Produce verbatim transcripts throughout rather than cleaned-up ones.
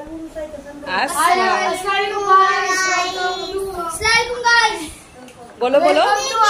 बोलो बोलो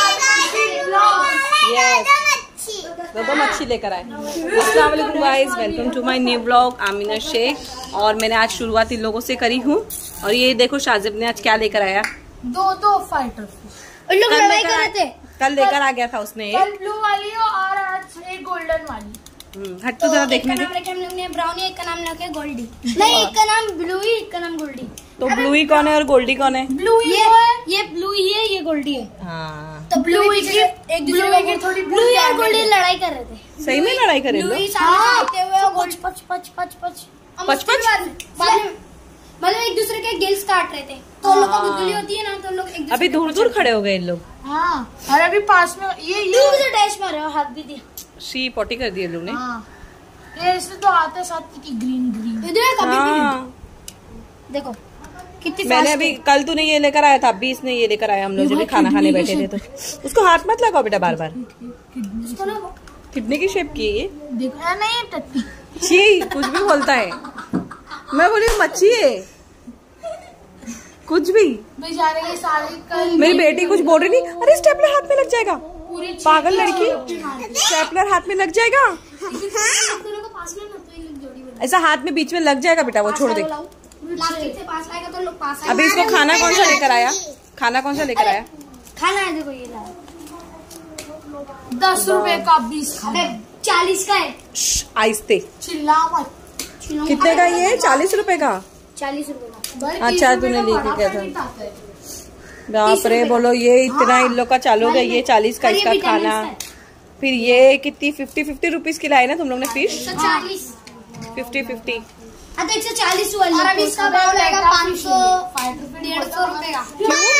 यस दो दो मच्छी लेकर आए। अस्सलाम वालेकुम guys, welcome to my new blog. Amina Shaikh और मैंने आज शुरुआत इन लोगों से करी हूँ। और ये देखो शाजिब ने आज क्या लेकर आया, दो दो फाइटर फिश। लोग लड़ाई कर रहे थे, कल लेकर आ गया था उसने कल ब्लू वाली और आज एक गोल्डन वाली। हट तो जरा देखने दे। हम लोग ने ब्राउनी, एक का नाम रखे गोल्डी। नहीं, एक का नाम ब्लू ही, एक का नाम गोल्डी। तो ब्लू ही कौन है और गोल्डी कौन है? ब्लू ये ये ब्लू ही है, ये गोल्डी है। हाँ तो ब्लू ही एक दूसरे के थोड़ी ब्लू और गोल्डी लड़ाई कर रहे थे। सही में लड़ाई करे ब्लू ही सामने देखते हुए पच पच पच पच पच पच पच मतलब एक दूसरे के गिल्स काट रहे थे। तो लोग का गुदगुली होती है ना, तो लोग एक अभी दूर दूर खड़े हो गए इन लोग। हाँ और अभी पास में ये दूर से डैश मारे और हाथ भी दिया। शी पोटी कर दिए लोग ने। हाँ ये इसमें तो आते साथ की ग्रीन ग्रीन इधर कभी हाँ। देखो कितनी मैंने अभी कल तूने ये लेकर आया था, अभी इसने ये लेकर आया। हम लोग जब भी खाना खाने बैठे थे तो उसको हाथ मत लगाओ बेटा बार बार। किडनी की शेप की है ये, देखो नहीं टट्टी। छी कुछ भी बोलता है। मैं बोली मच्छी है कुछ भी। बेचारे ये सारे कल मेरी बेटी कुछ बोल रही थी, अरे स्टेपलर हाथ में लग जाएगा। पागल लड़की, स्टेपलर हाथ में लग जाएगा। ऐसा हाथ में बीच में लग जाएगा बेटा, वो छोड़ दे। अभी इसको खाना कौन सा लेकर आया? खाना कौन सा लेकर आया? खाना है देखो, ये दस रुपए का बीस चालीस का है। आहिस्ते चिल्ला मत। कितने का ये? चालीस रुपए का। चालीस रुपए का। अच्छा तूने लेके गया था। बाप रे, बोलो ये इतना इन लोग का चालू गया। ये चालीस का इसका खाना, फिर ये कितनी फिफ्टी फिफ्टी रुपीज की लाई ना तुम लोग ने फिश? चालीस फिफ्टी फिफ्टी एक सौ चालीस वाली। और अभी इसका बाउल आएगा पाँच सौ डेढ़ सौ रुपए का।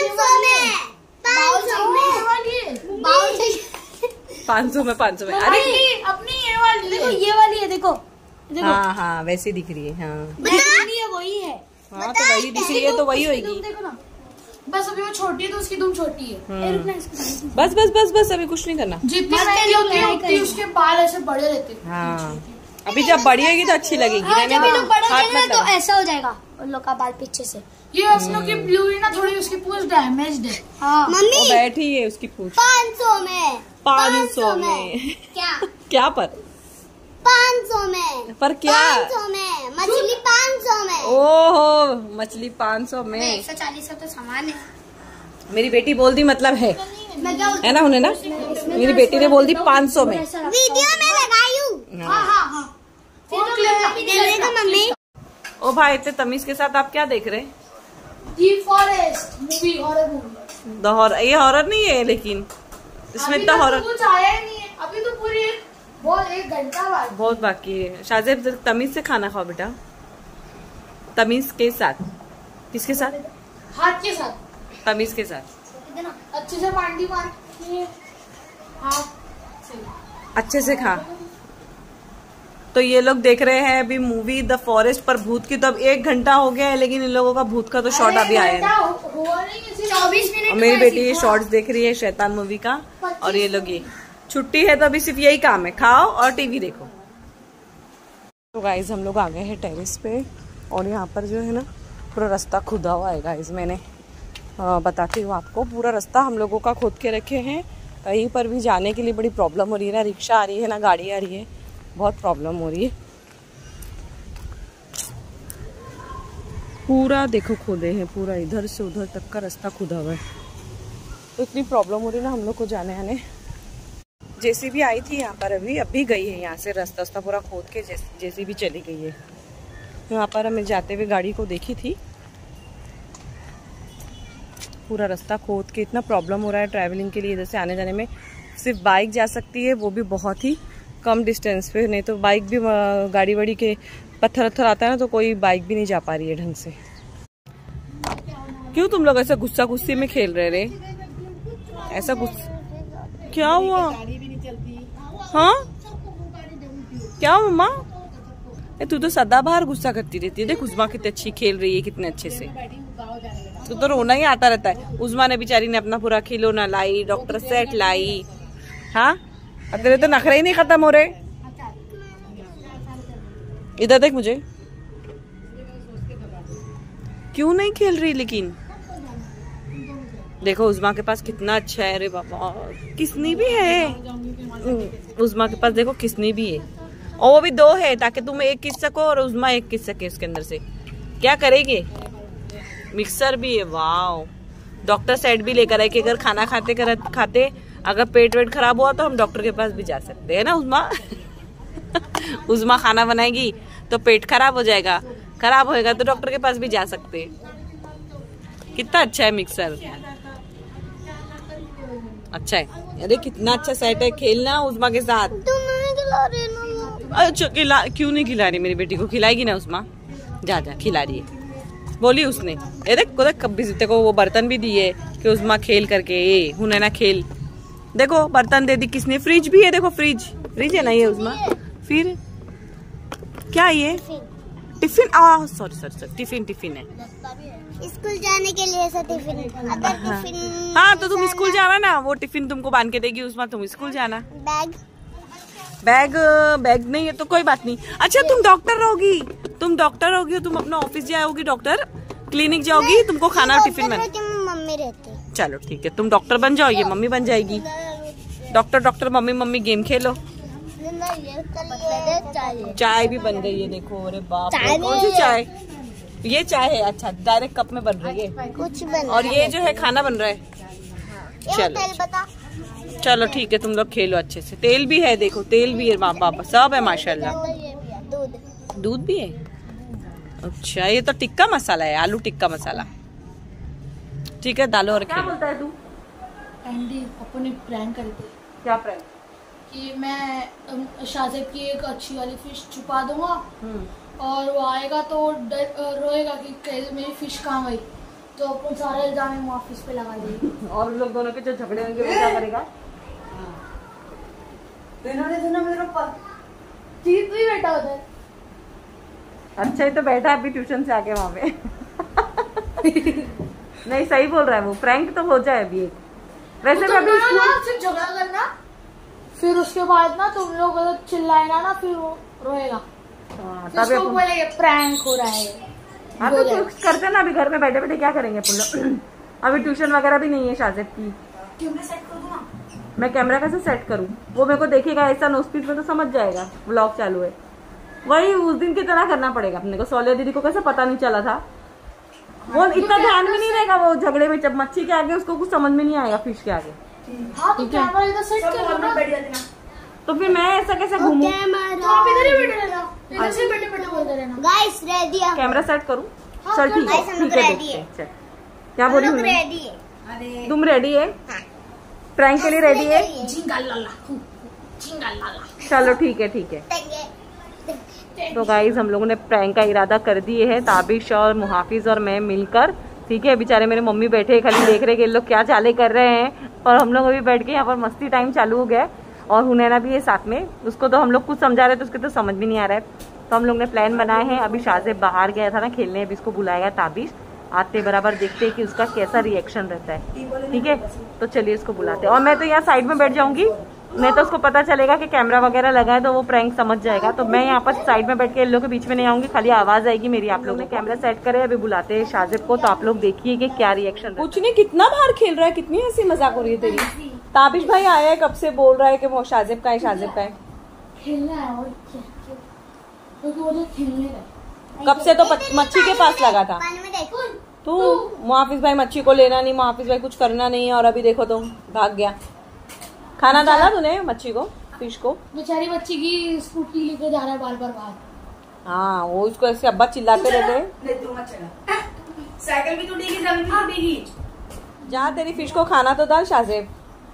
पाँच सौ में पाँच सौ में। अरे अपनी ये वाली देखो, ये वाली है देखो। हाँ हाँ वैसी दिख रही है। हाँ वही है। हाँ तो वही दिख रही है तो वही होगी। देखो ना, बस अभी वो छोटी है तो उसकी दुम छोटी है। बस बस बस बस अभी कुछ नहीं करना। जितनी महंगी होती है उतनी उसके बाल ऐसे बड़े रहते हैं। हाँ अभी जब बड़ी होगी तो अच्छी लगेगी। हाँ, जब ये लोग बड़े हाथ हो जाएंगे मत तो लगा। ऐसा हो जाएगा उन लोग का बाल पीछे से। ये असलों की ब्लू ही ना थोड़ी उसकी पूंछ डैमेज्ड है। हाँ वो बैठी है उसकी पूछ। पाँच सौ में पाँच सौ में क्या क्या पर? पाँच सौ में पर क्या? पाँच सौ में मछली, पाँच सौ में। ओहो मछली पाँच सौ में। एक सौ चालीस का तो सामान है। मेरी बेटी बोल दी मतलब है मैं क्या है ना उन्हें ना। मेरी बेटी ने बोल दी पाँच सौ में। वीडियो में लगाई हूँ। हाँ हाँ हाँ मम्मी। ओ भाई इतने तमीज के साथ आप क्या देख रहे? The forest movie, horror movie. The horror, ये हॉरर नहीं है लेकिन इसमें इतना हॉरर कुछ आया ही नहीं है अभी तो। पूरी बहुत एक घंटा बाद बहुत बाकी है। शाजिब तमीज से खाना खाओ बेटा, तमीज के साथ। किसके साथ? हाथ के साथ, तमीज के साथ। अच्छे से मांडी मार के हाथ से अच्छे से खा। तो ये लोग देख रहे हैं अभी मूवी द फॉरेस्ट पर भूत की। तो अब एक घंटा हो गया है लेकिन इन लोगों का भूत का तो शॉर्ट अभी आया है। चौबीस मिनट और मेरी बेटी ये शॉर्ट्स देख रही है शैतान मूवी का। और ये लोग ये छुट्टी है तो अभी सिर्फ यही काम है, खाओ और टीवी देखो। तो गाइज हम लोग आ गए हैं टेरेस पे और यहाँ पर जो है ना पूरा रास्ता खुदा हुआ है गाइज। मैंने आ, बताती हूँ आपको, पूरा रास्ता हम लोगों का खोद के रखे हैं। कहीं पर भी जाने के लिए बड़ी प्रॉब्लम हो रही है, ना रिक्शा आ रही है ना गाड़ी आ रही है, बहुत प्रॉब्लम हो रही है। पूरा देखो खोदे हैं, पूरा इधर से उधर तक का रास्ता खुदा हुआ है। तो इतनी प्रॉब्लम हो रही है ना हम लोग को जाने आने। जेसीबी आई थी यहाँ पर, अभी अभी गई है यहाँ से। रास्ता रास्ता पूरा खोद के जेसीबी चली गई है। यहाँ पर हमें जाते हुए गाड़ी को देखी थी। पूरा रास्ता खोद के इतना प्रॉब्लम हो रहा है ट्रैवलिंग के लिए। इधर से आने जाने में सिर्फ बाइक जा सकती है, वो भी बहुत ही कम डिस्टेंस पे। नहीं तो बाइक भी, गाड़ी वाड़ी के पत्थर वत्थर आता है ना तो कोई बाइक भी नहीं जा पा रही है ढंग से। क्यों तुम लोग ऐसा गुस्सा गुस्से में खेल रहे रे? ऐसा गुस्सा क्या हुआ? हाँ क्या मम्मा? तू तो सदाबहार गुस्सा करती रहती है। देख उस्मा कितनी अच्छी खेल रही है, कितने अच्छे से। तू तो रोना ही आता रहता है। उस्मा ने बेचारी ने अपना पूरा खिलौना लाई, डॉक्टर सेट लाई। हाँ अब तेरे तो नखरे ही नहीं खत्म हो रहे। इधर देख मुझे। क्यों नहीं खेल रही? लेकिन देखो उज़मा के पास कितना अच्छा है। अरे बाबा किसनी भी है उज़मा के पास, देखो किसनी भी है, और वो भी दो है ताकि तुम एक खींच सको और उज़मा एक खींच सके उसके अंदर से। क्या करेंगे? मिक्सर भी है। वाह, डॉक्टर सेट भी लेकर आए कि अगर खाना खाते कर, खाते अगर पेट वेट खराब हुआ तो हम डॉक्टर के पास भी जा सकते हैं ना उज़मा। उज़मा खाना बनाएगी तो पेट खराब हो जाएगा, खराब होएगा तो डॉक्टर के पास भी जा सकते हैं। कितना अच्छा है मिक्सर, अच्छा है। अरे कितना अच्छा सेट है, खेलना उज़मा के साथ। तुम नहीं खिला रहे ना? अच्छा खिला, क्यों नहीं खिला रही? मेरी बेटी को खिलाएगी ना उज़मा, जा जा खिला रही है बोली उसने। ये देख को देख कभी को वो बर्तन भी दिए कि उज़मा खेल करके ये हुने ना खेल। देखो बर्तन दे दी किसने, फ्रिज भी है, देखो फ्रिज फ्रिज है ना ये उज़मा। फिर क्या ये टिफिन, आ sorry sorry sorry tiffin tiffin है। स्कूल जाने के लिए ऐसा टिफिन, अगर हाँ, टिफिन हाँ तो तुम स्कूल जाना ना, वो टिफिन तुमको बांध के देगी उज़मा, तुम स्कूल जाना। बैग बैग बैग नहीं है तो कोई बात नहीं। अच्छा तुम डॉक्टर रहोगी, तुम डॉक्टर रहोगी, तुम अपना ऑफिस जाओगी, डॉक्टर क्लिनिक जाओगी, तुमको खाना टिफिन में। मम्मी रहती। चलो ठीक है, तुम डॉक्टर बन जाओ, ये मम्मी बन जाएगी। Doctor doctor mummy mummy game खेलो। चाय भी बन गई है देखो। अरे बाप रे, कौन सी चाय? ये चाय है, अच्छा डायरेक्ट कप में बन रही है कुछ बन। और ये जो है खाना बन रहा है। चलो चलो ठीक है, तुम लोग खेलो अच्छे से। तेल भी है देखो, तेल भी है, बाप बाप सब है माशाल्लाह। दूध दूध भी है। अच्छा ये तो टिक्का मसाला है, आलू टिक्का मसाला। ठीक है डालो और खेलो। क्या बोलता है तू? एंडी अपने प्रैंक करते। क्या प्रैंक? कि मैं शाज़ेब की एक अच्छी वाली फिश छुपा दूंगा और वो आएगा तो रोएगा कि कैसे मेरी फिश कहाँ गई, तो अपन सारा इल्जाम मुआफिस पे लगा देंगे। और लोग दोनों के जो झगड़े होंगे वो क्या करेगा? तो इन्होंने सुना मेरे ऊपर चीज भी बैठा होता है। अच्छा ही तो बैठा है अभी ट्यूशन से आके वहाँ पे। नहीं सही बोल रहा है वो, प्रैंक तो हो जाए अभी। वैसे भी अभी सिर्फ झगड़ा करना, फिर उसके बाद ना तुम लोग अगर चिल्लाएगा ना फिर वो रोएगा। तभी अपन बोलेंगे प्रैंक हो रहा है। हाँ तो कुछ करते ना, अभी घर में बैठे बैठे क्या करेंगे अपन लोग? अभी ट्यूशन वगैरह भी नहीं है शाज़ेब की। कैमरा सेट कर दूँ ना? मैं कैमरा कैसे सेट करूँ? वो मेरे को देखेगा ऐसा नोस्पीड में तो समझ जाएगा व्लॉग चालू है। वही उस दिन की तरह करना पड़ेगा अपने को। सोलिया दीदी को कैसे पता नहीं चला था, वो इतना ध्यान में नहीं रहेगा वो झगड़े में। जब मच्छी के आगे उसको कुछ समझ में नहीं आएगा, फिश के आगे। हाँ तो कैमरा इधर सेट कर लो ना। तो फिर मैं ऐसा कैसे घूमूं? तो आप इधर ही बैठे रहना, इधर से बैठे बैठे बोलते रहना। गाइस रेडी है, कैमरा सेट करूं? चल ठीक है ठीक है देखते हैं। चल क्या बोल रही हूँ? रेडी है। तुम रेडी है? प्रैंक के लिए रेडी है? चलो ठीक है ठीक है। तो गाइज हम लोगों ने प्रैंक का इरादा कर दिए है, ताबिश और मुहाफिज और मैं मिलकर। ठीक है, बेचारे मेरे मम्मी बैठे खाली देख रहे कि लोग क्या चाले कर रहे हैं, और हम लोग अभी बैठ के यहाँ पर मस्ती टाइम चालू हो गया। और हुनैना भी है साथ में, उसको तो हम लोग कुछ समझा रहे थे, उसके तो समझ भी नहीं आ रहा है। तो हम लोग ने प्लान बनाए हैं, अभी शाज़ेब बाहर गया था ना खेलने, अभी इसको बुलाएगा ताबिश। आते बराबर देखते हैं कि उसका कैसा रिएक्शन रहता है। ठीक है तो चलिए इसको बुलाते हैं। और मैं तो यहाँ साइड में बैठ जाऊंगी, नहीं तो उसको पता चलेगा कि कैमरा वगैरह लगा है तो वो प्रैंक समझ जाएगा। तो मैं यहाँ पर साइड में बैठ के इन लोगों के बीच में नहीं आऊंगी, खाली आवाज आएगी मेरी। आप लोग ने कैमरा सेट करे, अभी बुलाते हैं शाज़ेब को, तो आप लोग देखिए कि क्या रिएक्शन। कुछ नहीं, कितना बाहर खेल रहा है, कितनी हंसी मजाक हो रही है तेरी। ताबिश भाई आया है, कब से बोल रहा है कि वो शाज़ेब का है, शाज़ेब का है। खेलना है और क्या, क्योंकि वो तो खेलने का कब से तो मच्छी के पास लगा था। तू मुहाफिज भाई मच्छी को लेना नहीं, मुहाफिज भाई कुछ करना नहीं है, और अभी देखो तो भाग गया। खाना डाला तूने मच्छी को, फिश को? बेचारी बच्ची की स्कूटी लेके जा रहा है बार बार बाहर। हाँ वो उसको ऐसे अब्बा चिल्लाते रहते। साइकिल भी टूटेगी, जमीन भी टूटेगी। जा तेरी फिश को खाना तो डाल शाज़ेब।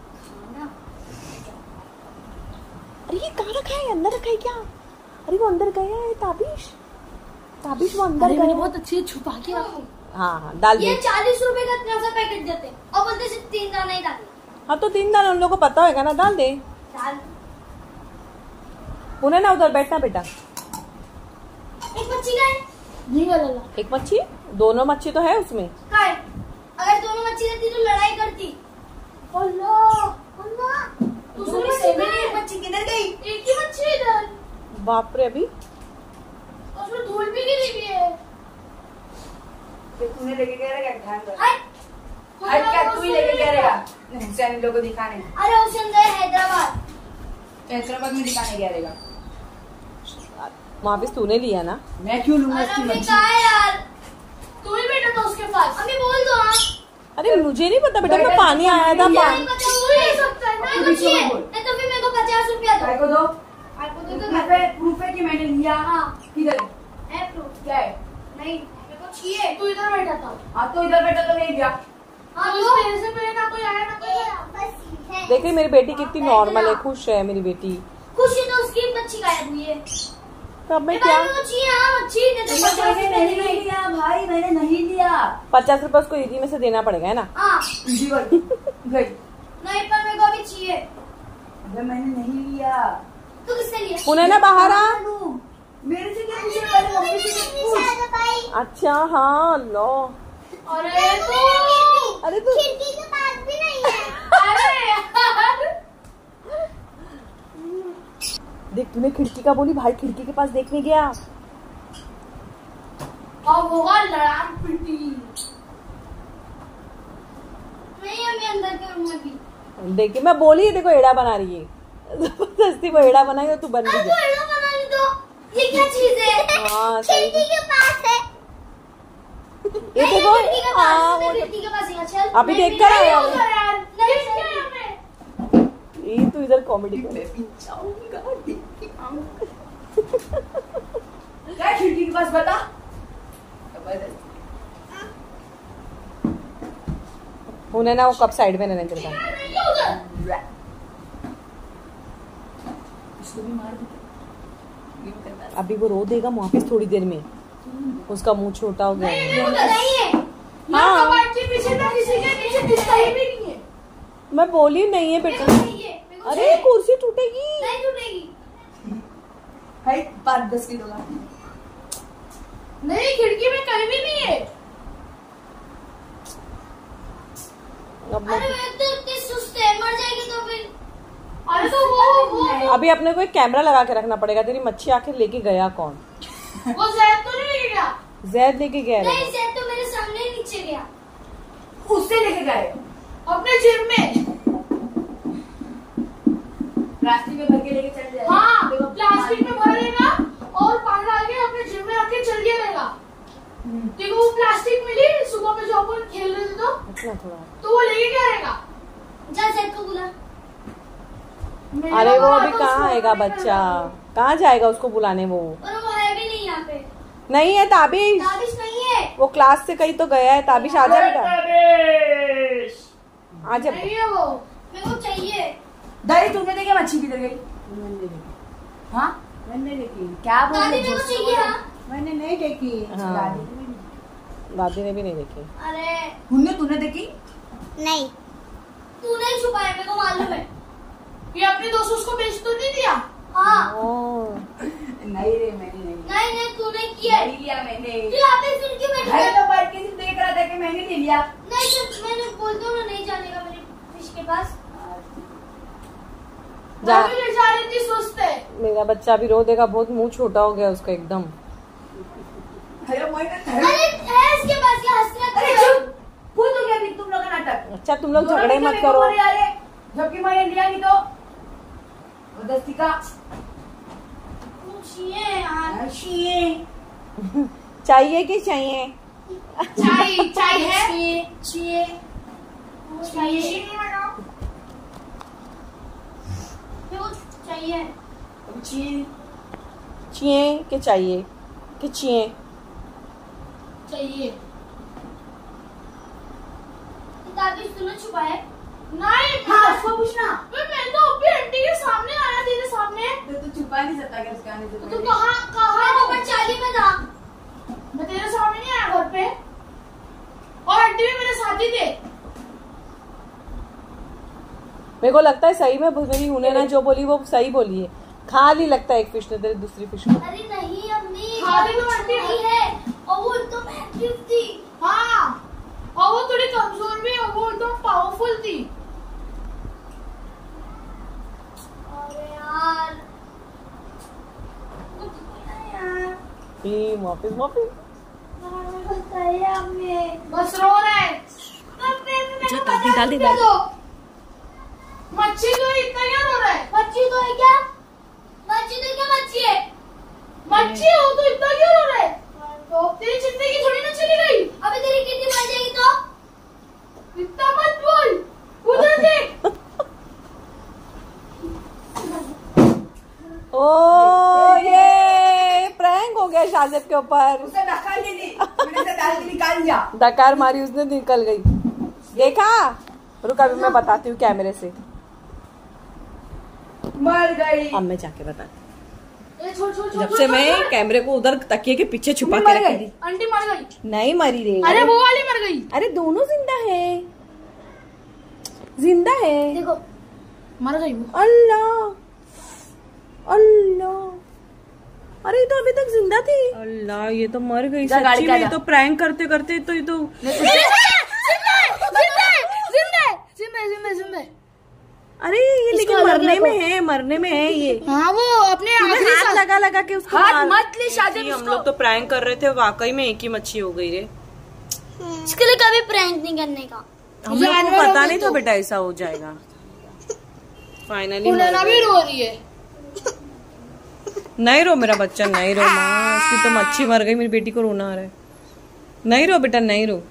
अरे ये कहाँ रखा है? अंदर रखा है क्या? अरे वो अंदर गया है ताबिश, ताबिश वो अंदर गया। बहुत अच्छी छुपा के रखो। हाँ हाँ डाल दे। ये चालीस रुपए का इतना सा पैकेट देते और बोलते सिर्फ तीन दाना ही डाल। हाँ तो तीन दाना उन लोगों को पता होगा ना, डाल दे। डाल उन्हें ना उधर बैठना बेटा। एक मच्छी का है? नहीं वाला एक मच्छी, दोनों मच्छी तो है उसमें। का है? अगर दोनों मच्छी रहती तो लड़ाई करती। अल्लाह अल्लाह, दूसरी मच्छी किधर गई? एक ही मच्छी इधर। बाप रे, अभी उसमें धूल भी गिरी हुई है। तूने लेके गया रहेगा ध्यान रख। हट हट क्या तू ही लेके गया रहेगा हुसैन लोगों को दिखाने? अरे हुसैन गए हैदराबाद। हैदराबाद में दिखाने गया रहेगा। वापिस तूने लिया ना? मैं क्यों लूंगा अरे इसकी अम्मी मच्छी? कहाँ है यार? तू ही बैठा था उसके पास। अम्मी बोल दो हाँ। अरे मुझे नहीं पता बेटा, मैं पानी आया था नहीं पानी। पता मुझे नहीं सकता है। मेरे को चाहिए। नहीं तो फिर मेरे को पचास रुपया दो। भाई को दो। आपको दो तो प्रूफ है, प्रूफ है कि मैंने लिया। हाँ। किधर है प्रूफ। क्या है? नहीं मेरे को चाहिए। तू इधर बैठा था। हाँ तो इधर बैठा तो नहीं दिया। हाँ तो दो। तेरे से पहले ना कोई आया ना कोई आया। बस है। देख रही मेरी बेटी कितनी नॉर्मल है, खुश है मेरी बेटी। खुशी तो उसकी मच्छी गायब हुई है। तो अब मैं मेरे क्या, भाई को चाहिए हाँ मच्छी। नहीं तो पचास मैंने रुपया नहीं देंगे। लिया भाई, मैंने नहीं लिया। पचास रुपए उसको ईदी में से देना पड़ेगा है ना? हाँ जी भाई गई। नहीं पर मेरे को अभी चाहिए। अबे मैंने नहीं लिया। तू किससे लिया? पुणे ना बाहर आ। मेरे से क्या पूछे? पहले मम्मी से पूछ। अच्छा हाँ लो। अरे तू अरे तू खिड़की के पास भी नहीं है। अरे यार देख, तूने खिड़की का बोली, भाई खिड़की के पास देखने गया। अब होगा लड़ाई पिटी। नहीं अम्मी अंदर के रूम में भी। देखिए मैं बोली देखो एड़ा बना रही है जबरदस्ती वो एड़ा बनाई और तू बन भी आपको जा। एड़ो बनाने दो। ये क्या चीज है? हाँ, सही खिड़की के पास है। ये नहीं, देखो खिड़की के हाँ, पास। वो मैं खिड़की के पास ही हूँ, चल। अभी नहीं, देख कर नहीं आया होगा हूँ। यार। नहीं नहीं ये तू इधर कॉमेडी कर। क्या खिड़की के पास बता? उन्हें ना वो कब साइड में रहने देता। नहीं होगा। इसको भी मार दे। अभी वो रो देगा वापिस थोड़ी देर में, उसका मुंह छोटा हो गया है। नहीं होगा, नहीं है। यहाँ कबाड़ के पीछे ना किसी के पीछे दिखता ही भी नहीं है। मैं बोली नहीं है मेरे बेटा। को चाहिए, मेरे को अरे चाहिए। कुर्सी टूटेगी। नहीं टूटेगी। भाई पाँच दस किलो का। नहीं खिड़की में कहीं भी नहीं है। अब मैं- अरे मैं तो इतनी सुस्त है, मर जाएगी तो फिर। अरे तो वो वो अभी अपने को एक कैमरा लगा के रखना पड़ेगा। तेरी मच्छी आखिर लेके गया कौन? वो जैद तो नहीं लेके गया। जैद लेके गया नहीं रहेगा। जैद तो मेरे सामने ही नीचे गया। उससे लेके गए अपने जिम में। प्लास्टिक में भर के लेके चल जाए। हाँ प्लास्टिक में भर लेगा और पानी डाल के अपने जिम में रख के चल दिया रहेगा। देखो वो प्लास्टिक मिली सुबह में जो अपन खेल रहे थे तो इतना थोड़ा। तो वो लेके क्या रहेगा। जा जैद को बुला। मेरा अरे वो बाबा अभी तो कहाँ उसको आएगा नहीं बच्चा, करता। कहाँ जाएगा उसको बुलाने? वो और वो है भी नहीं यहाँ पे। नहीं है ताबिश, ताबिश नहीं है। वो क्लास से कहीं तो गया है। ताबिश आ जा बेटा, आ जा। नहीं है वो। मेरे को चाहिए। दादी तुमने देखी मच्छी किधर गई? हाँ मैंने देखी। क्या बोल दादी रहे मेरे हो? को चाहिए हाँ। मैंने नहीं देखी। हाँ, दादी ने भी नहीं। दादी ने भी नहीं देखी। अरे हुन्ने तूने देखी? नहीं तूने ही छुपाया, मेरे को मालूम है। ये अपने दोस्त उसको बेच तो नहीं दिया। हाँ ओ, नहीं रे मैंने नहीं नहीं नहीं तूने किया है। नहीं लिया मैंने। फिर यहाँ पे सुन क्यों बैठ भाई गया? तो बैठ के सिर्फ देख रहा था कि मैंने नहीं लिया। नहीं तो मैंने बोल दो ना नहीं जाने का मेरे फिश के पास। जा। अभी बेचारी इतनी सुस्त है। मेरा बच्चा भी रो देगा, बहुत मुंह छोटा हो गया उसका एकदम। अरे मोई का अरे है इसके पास ये हंसना। अरे चुप, खुद हो गया भी तुम लोग का नाटक। अच्छा तुम लोग दोनों झगड़े मिलके मत मेरे को करो। बोले जा रहे, जबकि मैंने लिया नहीं तो जबरदस्ती का। पूछिए यार। अच्छी चाहिए कि चाहिए? चाय चाय है। चाहिए चाहिए चाहिए। मेरे को चाहिए। अच्छी चाहिए कि चाहिए कि चाहिए? चाहिए। ताबिश तूने छुपाया? नहीं हाँ उसको पूछना। मैं मैं तो अभी आंटी के सामने आया तेरे सामने। तो तू छुपा नहीं सकता क्या उसके आने से तू पहले? कहाँ कहाँ मैं हो? नंबर चालीस में था। मैं तेरे सामने नहीं आया घर पे। और आंटी भी मेरे साथ ही थे। मेरे को लगता है सही में मेरी हुने ना जो बोली वो सही बोली है। खा ली लगता है एक फिश ने तेरी दूसरी फिश को। अरे नहीं अम्मी खाली तो आंटी नहीं है और वो एकदम एक्टिव थी। हाँ और वो थोड़ी कमजोर भी और वो एकदम पावरफुल थी। अरे यार यार वापिस वापिस बताइए अम्मी। बस रो रहा है। डाल दे डाल। मच्छी तो इतना क्या रो रहा है? मच्छी तो है क्या? मच्छी तो क्या मच्छी है? मच्छी हो तो इतना क्यों रो रहा है? तो तेरी जिंदगी थोड़ी ना चली गई। अबे तेरी कितनी मर जाएगी तो? इतना मत बोल, उधर देख। ओ ये प्रैंक हो गया शाजिब के ऊपर। उसे डकार नहीं दी, मैंने उसे डाल के निकाल दिया। डकार मारी उसने, निकल गई। देखा? रुक अभी मैं बताती हूँ कैमरे से। मर गई। अब मैं जाके बताती ए, छोड़, छोड़, छोड़, जब छोड़, से छोड़, मैं छोड़। कैमरे को उधर तकिए के पीछे छुपा मम्मी के मर रखी गई। थी। आंटी मर गई। नहीं मरी रे। अरे वो वाली मर गई। अरे दोनों जिंदा है, जिंदा है। देखो मर गई वो। अल्लाह अल्लाह, अरे ये तो अभी तक जिंदा थी। अल्लाह ये तो मर गई जा गाड़ी सच्ची का में। जा। ये तो प्रैंक करते करते तो ये तो अरे ये लेकिन मरने में है, मरने में है ये। हाँ वो अपने तूने हाथ लगा लगा के उसको हाथ मार- मत ले शाजिब जी, हम उसको। लोग तो प्रैंक कर रहे थे, वाकई में एक ही मच्छी हो गई रे। इसके लिए कभी प्रैंक नहीं करने का। हम लोग को जानवरों पता में नहीं था तो- बेटा ऐसा हो जाएगा। फाइनली उन्हें भी रो रही है। नहीं रो मेरा बच्चा, नहीं रो माँ, उसकी तो मच्छी मर गई, मेरी बेटी को रोना आ रहा है। नहीं रो बेटा, नहीं रो,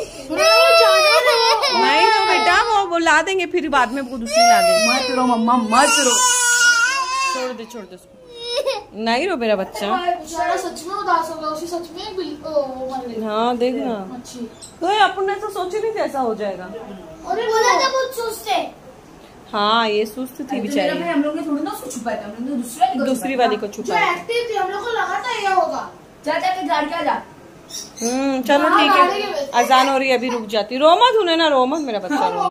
नहीं रो बेटा, वो वो ला देंगे फिर बाद में, वो दूसरी ला देंगे। मत रो मम्मा, मत रो। छोड़ दे छोड़ दे उसको, नहीं रो मेरा बच्चा। बेचारा सच में उदास हो गया, उसी सच में बिल- ओ, वो मर गई हाँ देखना, मच्छी। तो अपन ने तो सोचे नहीं थे ऐसा हो जाएगा। अरे बोला था कुछ सुस्ते। हाँ ये सुस्त थी मेरा बेचारी, भाई हम लोग ने थोड़ी ना उसको छुपाया था, हम लोग ने दूसरी वाली को दूसरी छुपाया वाली था। को जो छुपा। एक्टिव थी, हम लोग को लगा था ये होगा। जा जाके गाड़ी का जा। हम्म चलो हाँ, ठीक गाड़ी के है, वैसे। अजान हो रही है, अभी रुक जाती। रो मत, उन्हें ना रो मत मेरा बच्चा रो।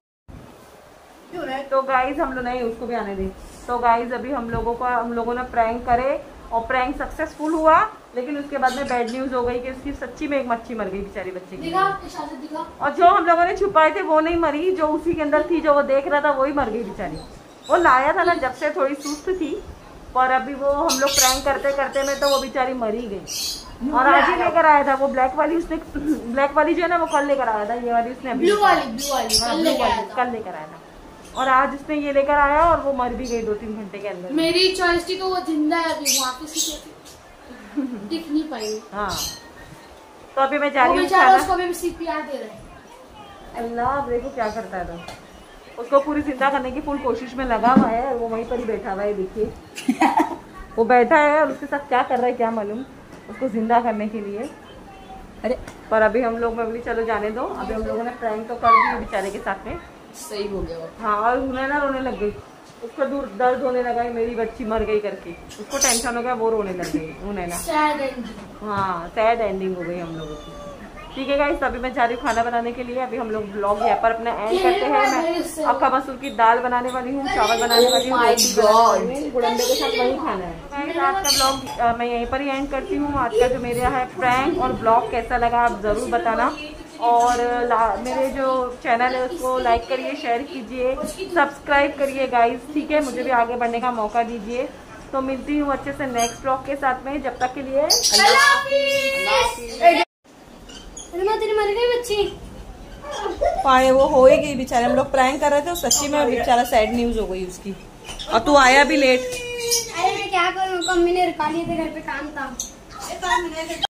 तो गाइज हम लोग नहीं, उसको भी आने दे। तो गाइज अभी हम लोगों का हम लोगों ने प्रैंक करे और प्रैंक सक्सेसफुल हुआ, लेकिन उसके बाद में बैड न्यूज हो गई कि उसकी सच्ची में एक मच्छी मर गई बेचारी बच्चे की। दिखा शादी दिखा। और जो हम लोगों ने छुपाए थे वो नहीं मरी, जो उसी के अंदर थी, जो वो देख रहा था वही मर गई बेचारी। वो लाया था ना जब से, थोड़ी सुस्त थी, पर अभी वो हम लोग प्रैंक करते करते में तो वो बेचारी मरी गई। और आज ही लेकर आया था वो ब्लैक वाली, उसने ब्लैक वाली जो है ना वो कल लेकर आया था, ये वाली उसने अभी ब्लू वाली, ब्लू वाली हाँ, कल blue लेके आया वाली था। कल लेकर आया था, और आज उसने ये लेकर आया और वो मर भी गई दो तीन घंटे के अंदर। मेरी चॉइस थी तो वो जिंदा है अभी, वापस ही दिख नहीं पाई। हाँ तो अभी मैं जा वो रही हूँ बेचारा खाना। उसको अभी सीपीआर दे रहे हैं। अल्लाह अब देखो क्या करता है, तो उसको पूरी जिंदा करने की फुल कोशिश में लगा हुआ है, और वो वहीं पर ही बैठा हुआ है, देखिए वो बैठा है और उसके साथ क्या कर रहा है क्या मालूम, उसको जिंदा करने के लिए। अरे पर अभी हम लोग में भी चलो जाने दो, अभी हम लोगों ने प्रैंक तो कर दी बेचारे के साथ में। सही हो गया वो। हाँ और उन्हें ना रोने लग गई, उसको दूर दर्द होने लगा है, मेरी बच्ची मर गई करके, उसको टेंशन हो गया, वो रोने लग गई उन्हें ना। सैड एंड हाँ सैड एंडिंग हो गई हम लोगों की। ठीक है गाइस, अभी मैं जा रही हूँ खाना बनाने के लिए। अभी हम लोग ब्लॉग यहाँ पर अपना एंड करते हैं। मैं अक्का मसूर की दाल बनाने वाली हूँ, चावल बनाने वाली हूँ, Oh my रोटी बनाने वाली God. हूँ, गुड़ंबे के साथ वही खाना है। Guys, आज का ब्लॉग मैं यहीं पर ही एंड करती हूँ। आज का जो मेरा है प्रैंक और ब्लॉग कैसा लगा आप जरूर बताना, और मेरे जो चैनल है उसको लाइक करिए, शेयर कीजिए, सब्सक्राइब करिए गाइज, ठीक है। मुझे भी आगे बढ़ने का मौका दीजिए। तो मिलती हूँ अच्छे से नेक्स्ट ब्लॉग के साथ में, जब तक के लिए तेरी मर गई बच्ची। पाए वो हो ही गई बेचारे, हम लोग प्रैंक कर रहे थे, सच्ची में बेचारा सैड न्यूज हो गई उसकी, और तू आया भी लेट। अरे मैं क्या करूँ, मम्मी ने रुका लिए थे, घर पे काम था।